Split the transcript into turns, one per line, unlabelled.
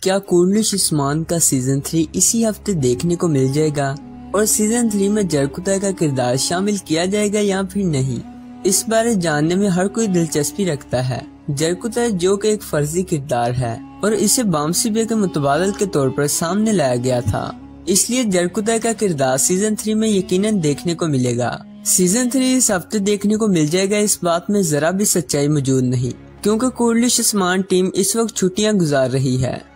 क्या कुर्लिश उस्मान का सीजन 3 इसी हफ्ते देखने को मिल जाएगा और सीजन 3 में जरकुता का किरदार शामिल किया जाएगा या फिर नहीं, इस बारे जानने में हर कोई दिलचस्पी रखता है। जरकुता जो कि एक फर्जी किरदार है और इसे बामसी बे के मुतबादल के तौर पर सामने लाया गया था, इसलिए जरकुता का किरदार सीजन 3 में यकीनन देखने को मिलेगा। सीजन 3 इस हफ्ते देखने को मिल जाएगा, इस बात में जरा भी सच्चाई मौजूद नहीं, क्योंकि कुर्लिश उस्मान टीम इस वक्त छुट्टियां गुजार रही है।